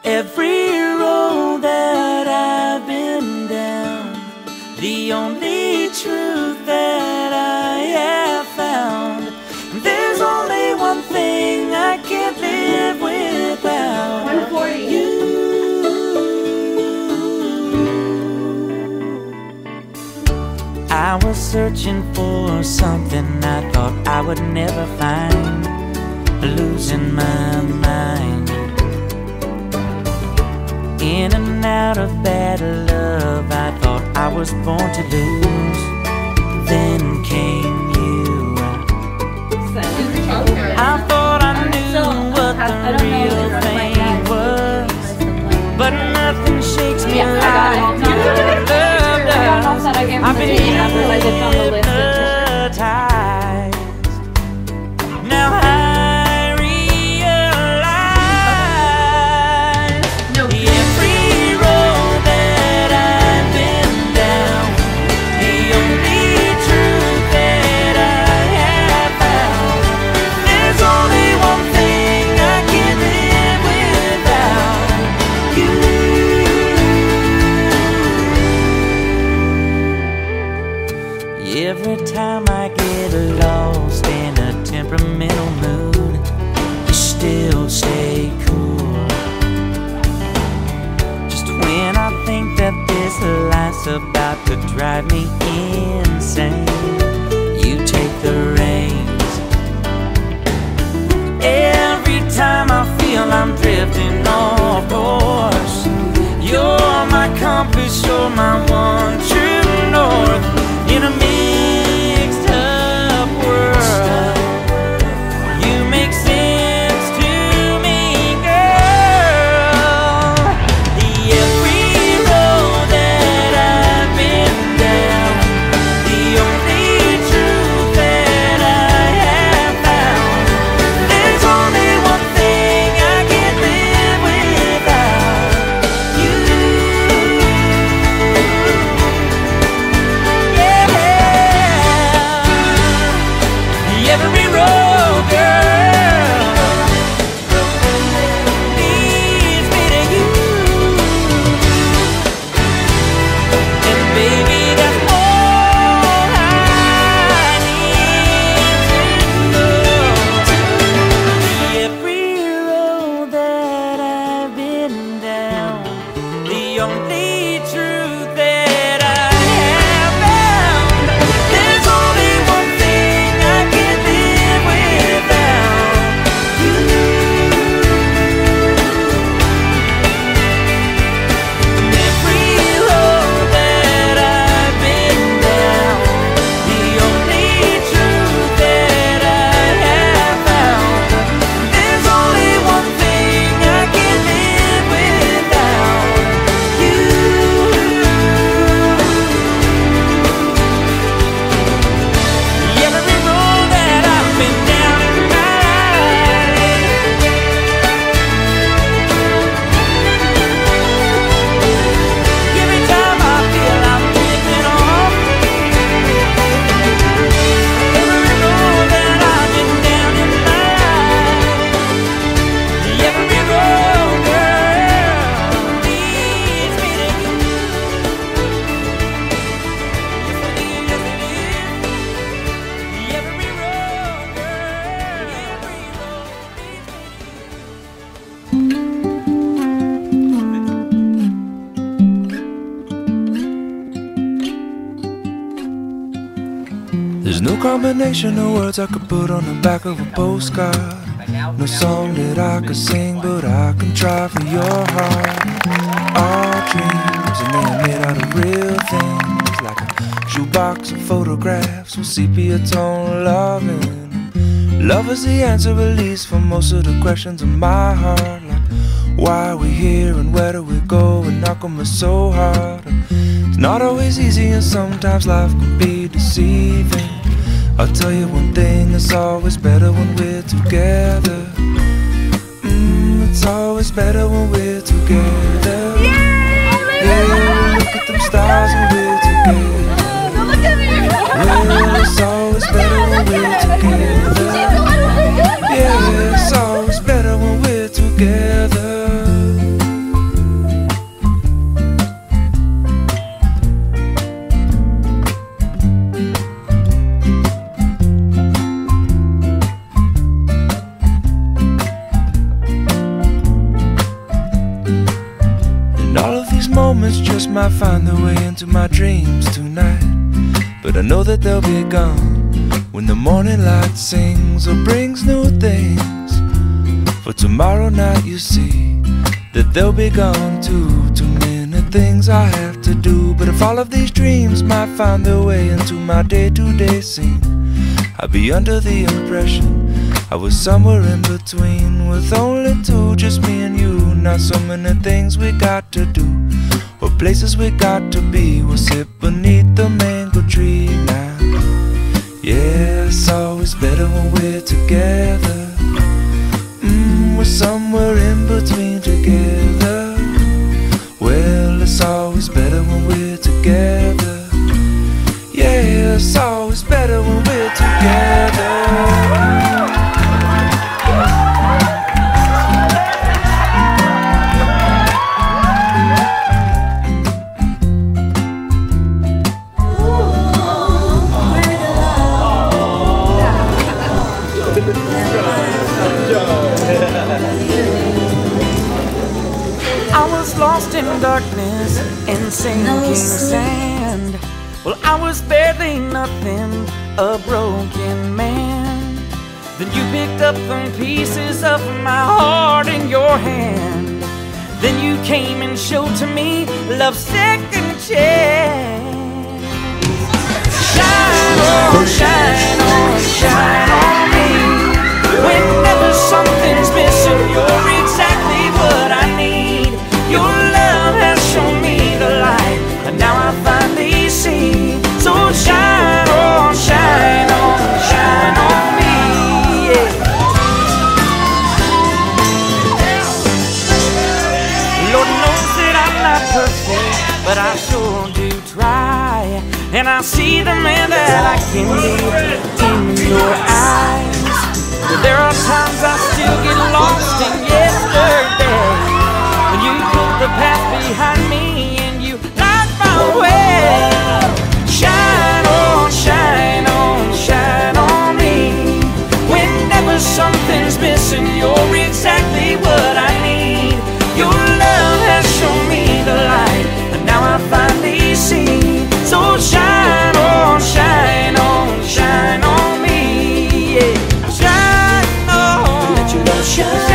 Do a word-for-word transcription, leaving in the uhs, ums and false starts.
Every road that I've been down, the only truth that I have found, there's only one thing I can't live without. one forty. You. I was searching for something I thought I would never find, losing my mind. In and out of bad love, I thought I was born to lose. Then came you. I thought I knew what the real thing was, but nothing shakes me like your love does. I've been hypnotized. Now I every time I get lost in a temperamental mood, you still stay cool. Just when I think that this life's about to drive me insane, you take the reins. Every time I feel I'm drifting off course, you're my compass, you're my one true north. In a mixed up world, you make sense to me, girl. Every road that I've been down, the only truth that I have found, there's only one thing I can't live without. You. Every road, girl, leads me to you. And baby, that's all I need to know. Every road that I've been down, the only truth that I have found, there's only one thing I can't live without. You. Every road that I've been down, the only truth that I have found, there's only one thing I can't live without. You. Every road that I've been down in my life, every time I feel I'm drifting off, every road that I've been down in my life, every road, girl, leads me to you. Yes, it is, yes, it is. Every road, girl, every road leads me There's no combination of words I could put on the back of a postcard. No song that I could sing, but I can try for your heart. Our dreams, and they're made out of real things, like a shoebox of photographs with sepia tone loving. Love is the answer, at least for most of the questions in my heart, like why are we here and where do we go, and knock on me so hard. It's not always easy, and sometimes life can be deceiving. I'll tell you one thing, it's always better when we're together. Mm, it's always better when we're together. Yeah, look at them stars when we're together. Well, it's always better when we're together. Yeah, it's always better when we're together. moments just might find their way into my dreams tonight. But I know that they'll be gone when the morning light sings or brings new things. For tomorrow night you see that they'll be gone too. Too many things I have to do. But if all of these dreams might find their way into my day-to-day scene, I'd be under the impression I was somewhere in between, with only two, just me and you. Not so many things we got to do, or places we got to be. We'll sit beneath the mango tree now. Yeah, it's always better when we're together. Mmm, we're somewhere in between together. Well, it's always better when we're together. Yeah, it's always better when we're together. I was lost in darkness and sinking sand. Well, I was barely nothing, a broken man. Then you picked up the pieces of my heart in your hand. Then you came and showed to me love's second chance. Shine on, shine on, shine on me. Whenever something's missing, you're exactly what I need. Your love has shown me the light, and now I finally see. So shine on, shine on, shine on me, yeah. Lord knows that I'm not perfect, but I sure do try. And I see the man that I can be in your eyes. But there are times I still get lost in yesterday, when you put the past behind me and you light my way. Shine on, shine on, shine on me. Whenever something's missing, you're exactly what I need. Your love has shown me the light, and now I finally see. So shine on, shine on, shine on me, yeah. Shine on, let your love shine.